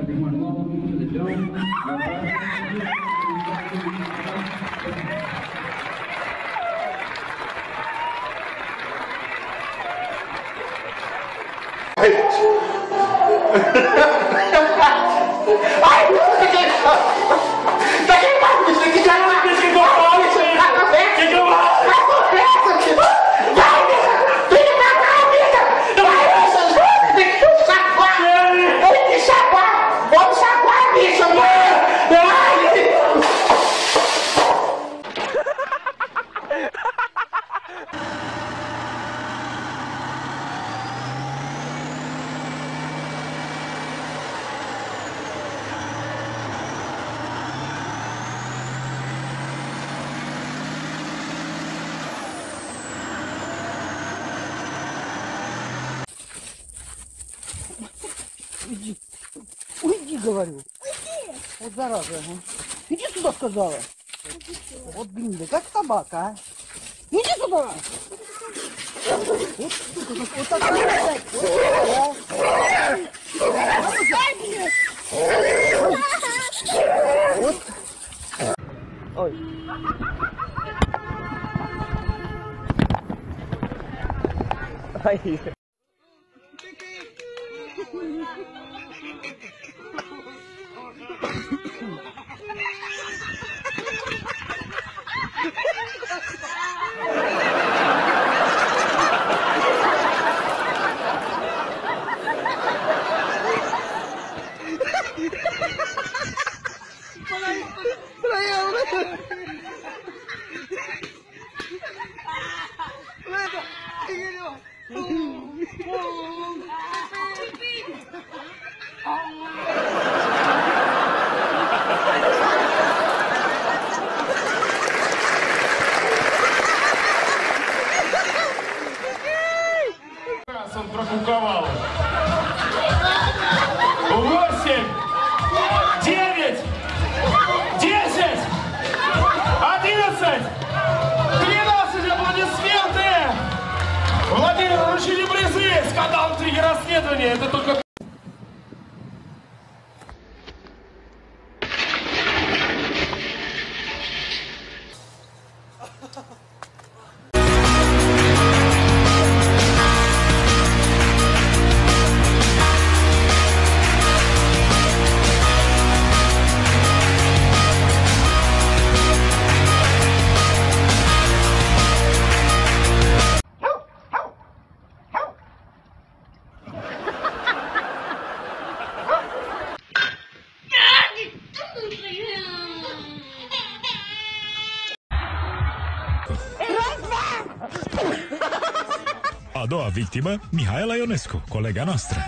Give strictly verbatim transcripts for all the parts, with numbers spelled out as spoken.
everyone. Welcome to the Dome. Уйди. Уйди, говорю. Уйди. Вот зараза. Иди сюда, сказала. Вот гнида, как собака, а. Иди сюда. Вот, сука, вот так. Вот. Ой. Ай. Он прокуковал. Восемь, девять, десять, одиннадцать, двенадцать, аплодисменты! Владимир, вручили призы! Скандал, интриги, расследования. Это только... A doua victimă, Mihaela Ionescu, colega noastră.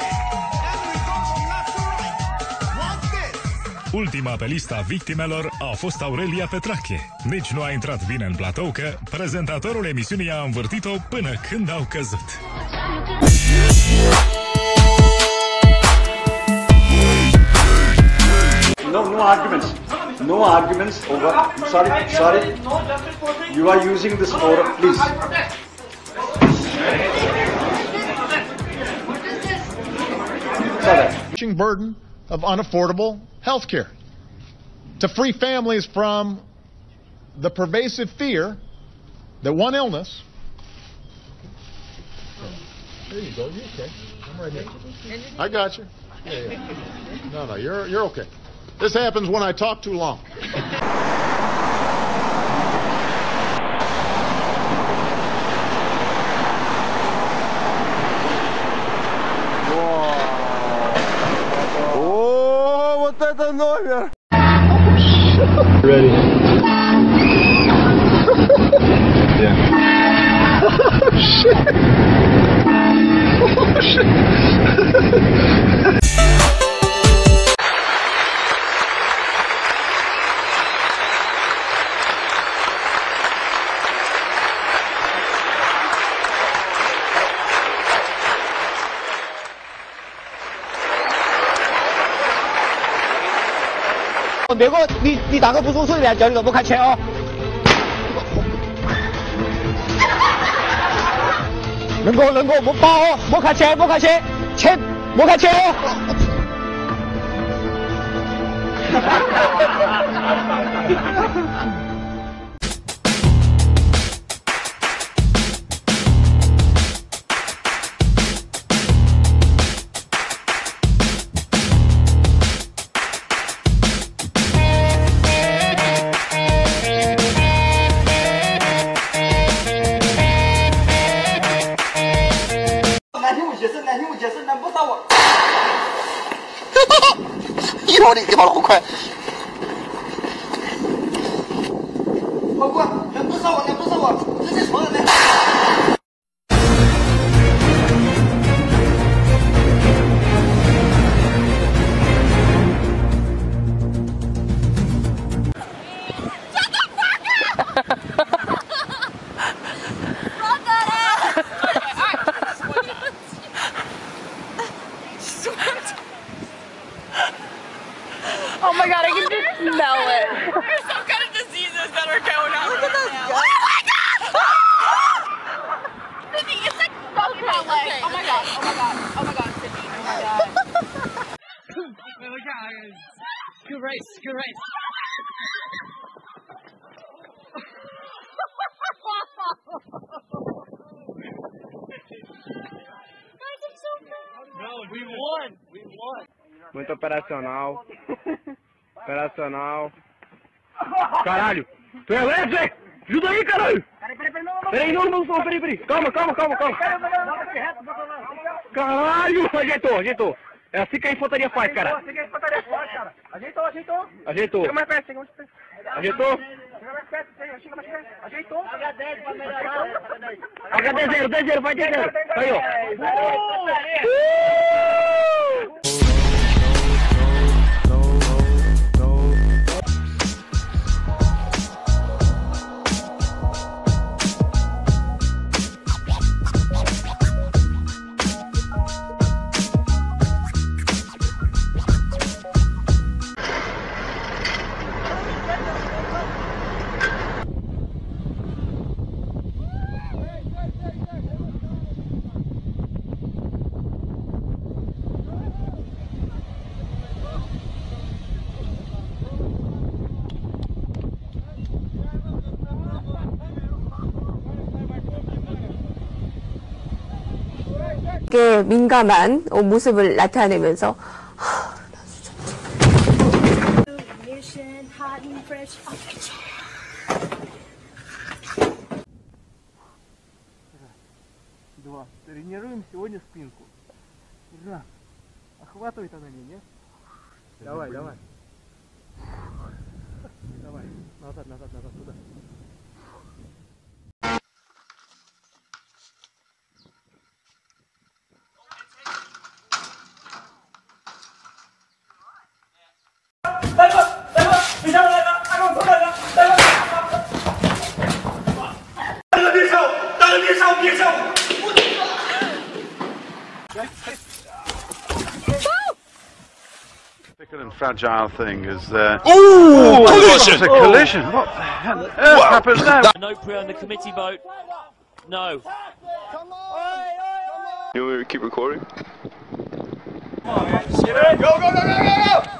Ultima pe lista victimelor a fost Aurelia Petrache. Nici nu a intrat bine în platou că prezentatorul emisiunii a învârtit-o până când au căzut. No, no arguments. No arguments over. Sorry, sorry. You are using this forum, please. Burden of unaffordable health care, to free families from the pervasive fear that one illness. There you go. You okay? I'm right here. I got you. Yeah, yeah. No, no, you're you're okay. This happens when I talk too long. Вот это номер! Ready? Yeah. Oh shit! Oh shit! 别过，你你打个不出声来，叫你都不开车哦。能够能够，莫跑哦，莫开车，莫开车，车莫开车哦。 我的地方好快。好过，那不是我，那不是我，这是错了的。 Oh my god, I can just smell it. There's some kind of diseases that are going on. Look at this guy. Oh my god! Sydney, it's like stuck in my leg. Oh my god, oh my god, oh my god, Sydney, oh my god. Oh my god. Good race, good race. No, we won! We won! Muito operacional. Operacional. Caralho! Tu é leve, Zé? Ajuda aí, caralho! Peraí, não, não, não, peraí, peraí. Calma, calma, calma, calma. Caralho! Ajeitou, ajeitou. É assim que a infantaria faz, cara. Assim que a infantaria faz, cara. Ajeitou, ajeitou. Ajeitou. Chega mais perto, chega mais perto. Ajeitou? Chega mais perto, chega mais perto. Ajeitou. H dez pra melhorar. H D zero, D zero, vai D zero. Aí, ó. 게 민감한 모습을 나타내면서 Два. Тренируем сегодня спинку. Жена, охватывай тогда меня. Давай, давай. Давай. Назад, назад, назад, туда. And fragile thing is there. Ooh, oh, collision! It's a collision. Oh. What the hell on earth happened there? No pre on the committee vote. No. You want me to keep recording? Go, go, go, go, go, go!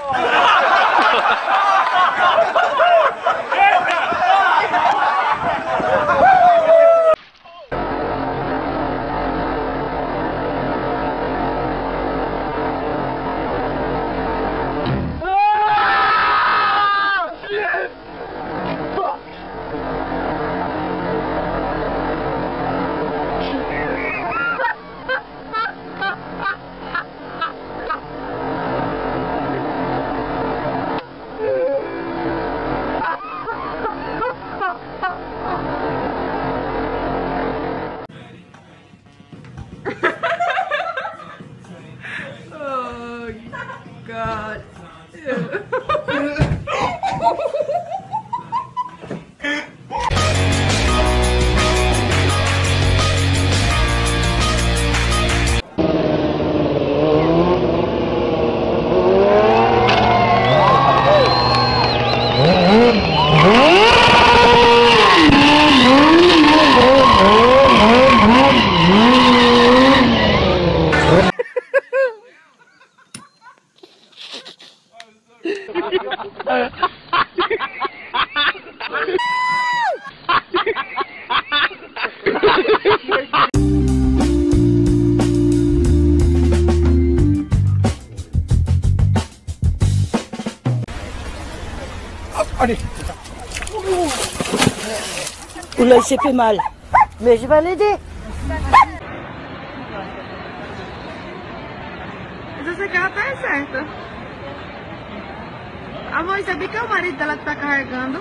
Oh god. Allez. Oula, il s'est fait mal. Mais je vais l'aider. Mas essa cara tá certa. Amor, sabia que é o marido dela que tá carregando?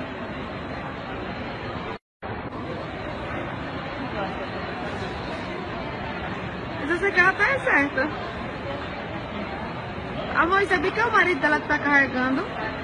Mas eu sei que ela tá certa. Amor, sabia que é o marido dela que tá carregando?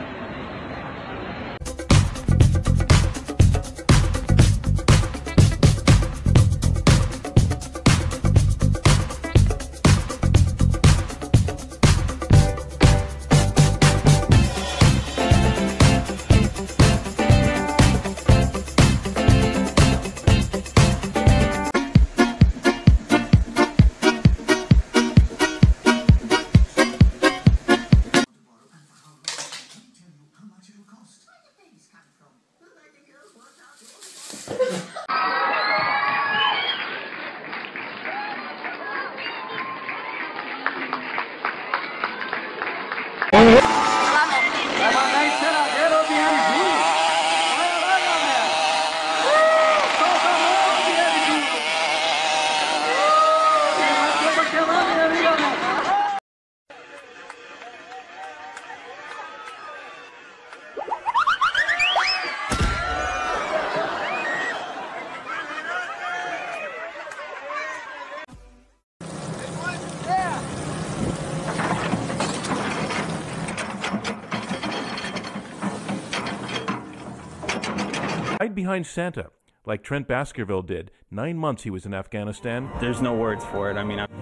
Hide behind Santa, like Trent Baskerville did. Nine months he was in Afghanistan. There's no words for it. I mean, I...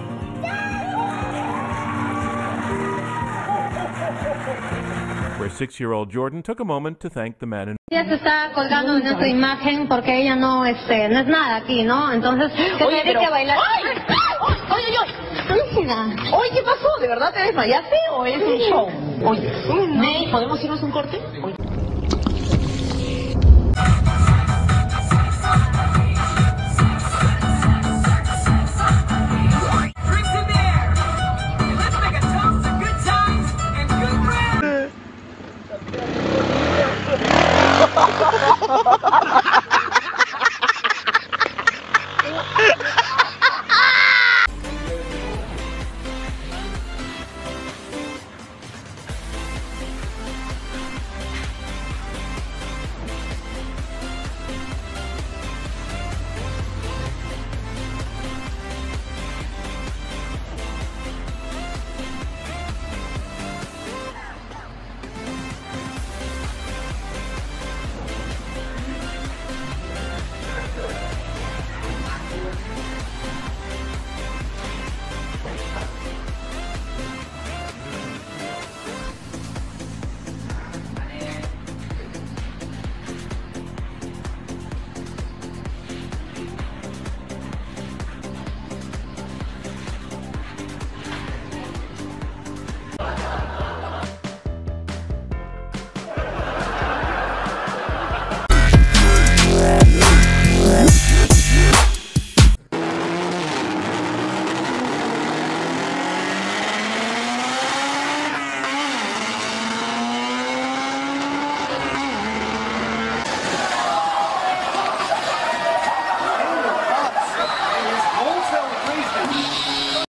Where six-year-old Jordan took a moment to thank the man in... Ella se está colgando de nuestra imagen porque ella no, este, no es nada aquí, ¿no? Entonces, que Oye, tiene pero... que bailar. ¡Ay! ¡Ay! ¡Oye, oye! Oye, ¿qué pasó? ¿De verdad te desmayaste o es un show? Oye, May, ¿podemos irnos un corte? Oye.